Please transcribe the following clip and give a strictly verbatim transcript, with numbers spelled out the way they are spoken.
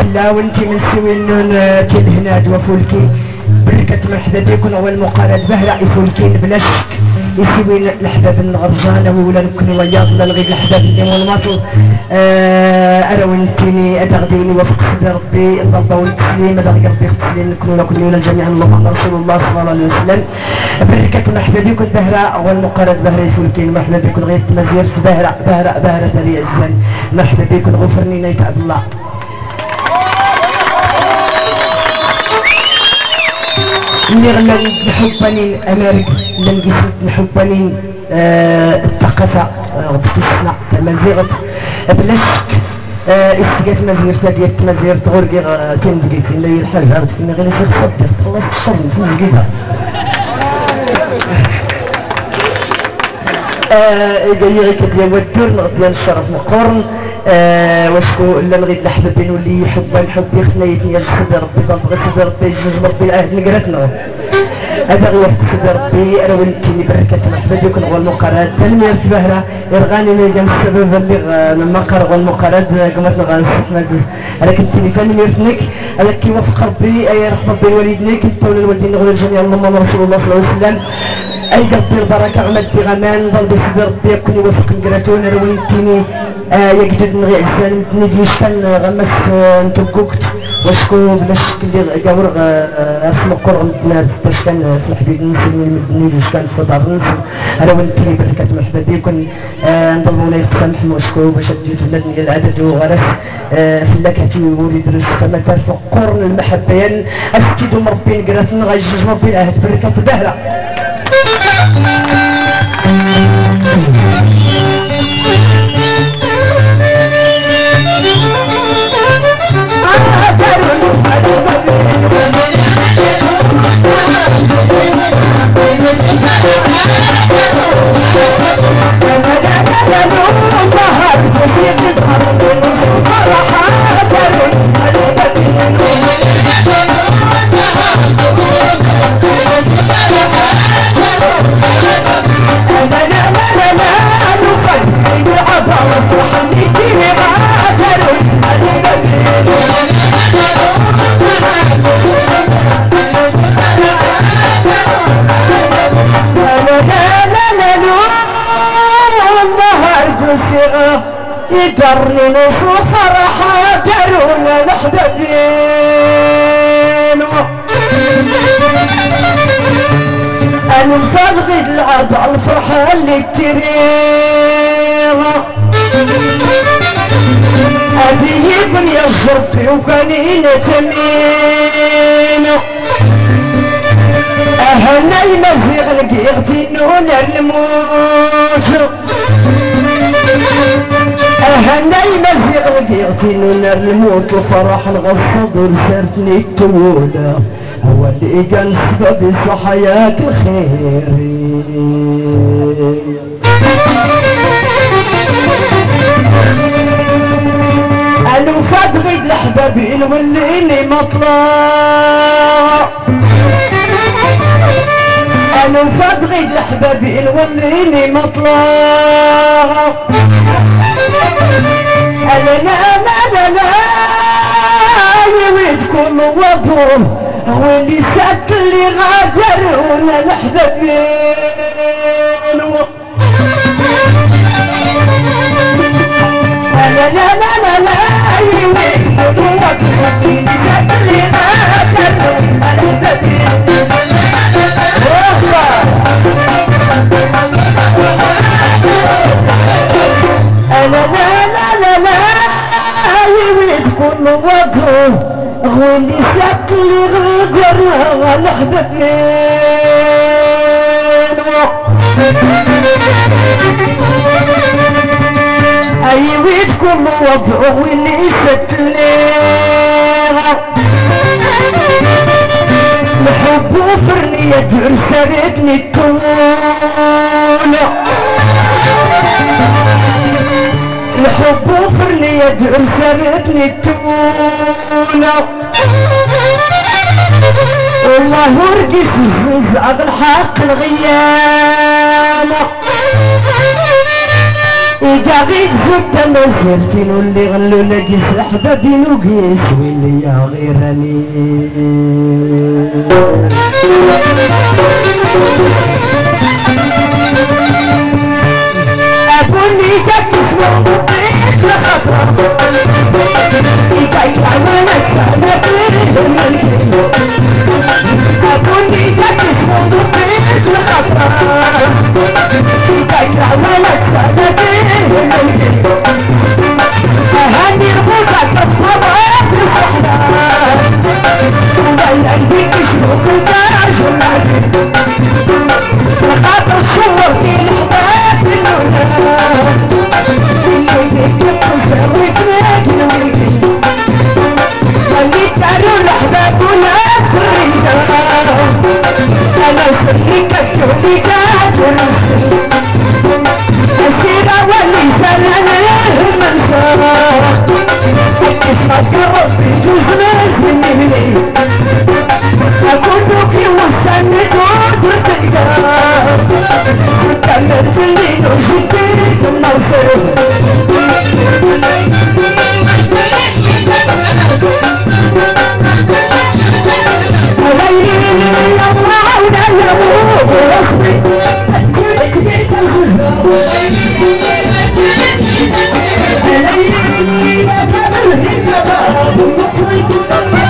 لا وانتي من سوي النون كالهناد وفولكي بركة مرحبا بكم اول مقارنة بهرة يفولكين بلا شك يسوي الحباب الغرجانة ولا نكون وياض لا الغيب الحباب اللي والماطو انا وانتيني ادغديني وفق سيدي ربي الضربة والتسليم ادغي ربي اغتسلين نكون لكم ولا جميعا اللهم رسول الله صلى الله عليه وسلم بركة مرحبا بكم بهرة اول مقارنة بهرة يفولكين مرحبا بكم غير مزير بهرة بهرة بهرة تالي الزمان مرحبا بكم غفرني نيت عبد الله اللي غلان نحبانين امريكا اللي نقصد نحبانين الثقافة وتسمع تمازيغت بلا شك استقات مازيرتا ديال تمازيرت غوركي كان بقيت اللي هي الحاجة عرفت اني غير نصير تصدق الله تصدق في الجيزة جاي كديال ودور ديال الشرف مقرن واشكو الا نغيد الحبابين واللي يحب الحب يخنيتني يا سيدي ربي تنبغي سيدي ربي يجوز ربي العهد نقراتنا هذا غير سيدي ربي انا ولدتيني بركة مرحبا بكم غوا المقارات تنمية بهرة يرغاني لي كان السبب اللي لما قرغوا المقارات قمتنا غنستحمل انا كنتيني تنميرتنك انا كي وفق ربي اي رحمة ربي والدني كنت ولا الوالدين غير الجميع اللهم رسول الله صلى الله عليه وسلم اي قدر البركة عملت في غمان ضل بسيدي ربي يكون يوفق نقراتون انا ولدتيني يجدد نغي عسان نجي شتن غمس نتوكوكت واشكو بلا شك اللي قاور اسمو قرغ الناس باش كان في الحبيب المسلمين مدني باش كان في دار النصر انا ولدتني بركة مرحبا بكم نضلوا لي يقسمح واشكو باش تجيت ولادني العدد وغرس فلاكاتي وليد رزق ما كان في قرن المحبة يعني اسكيدو مربي نقرات نغيجج مربي العهد بركة بهرة يجرني نشوف فرحة جرونا الحبابين انا مصدق العب على الفرحة اللي تريها ابي يبني الشرطي وكانينا تمينه اهنا يمزيغ لقيغتينونا الموت اهنا يمزيغ لقيغتينونا الموت وفرح الغصب ورسالتني التولى هو اللي كان سبب صحياة الخير انا وفاد غيد الحبابين والليلي مطلع انا وفاد غيد الحبابين والليلي مطلع انا لا لا لا يويدكم وضوم واللي سات اللي غادرونا الحبابين لا لا لا لا لا يويدكم وضوم واللي سات اللي غادرونا الحبابين انا لا لا لا لا يويدكم وضوم واللي شكلي غيرها الحبابين ايويدكم وضعه واللي شكلي نحبو فرني يدعو سردني التونة الحب وفرني يدعو سردني التونة والله ورقي سزعق الحق الغيانة إجاغيك زبت مزرتين واللي غلو لقي سحبة بينو قيس واللي يا غيراني أبوني جاك اسمه بطيخ لخطرة إيجاي عمالك سعنا بيه المنزل أبوني جاك اسمه بطيخ لخطرة إيجاي عمالك سعنا بيه المنزل أهاني رموزك الصباح الصحراء ولا يديك شنو كنتاش العزيز لخاطر صور في الحباب الأولاد اللي يكتب سويت لكن ويجي خليك تعالوا الأحباب ولا الرجال أنا سريك الشهدي كاتر السيرة واللسان المنصار اسمك ربي جزنا سنيني أكون في وسط وتتجار كملت اللي نشتيت النصر غيري الله ولا يموت رخصي Thank you.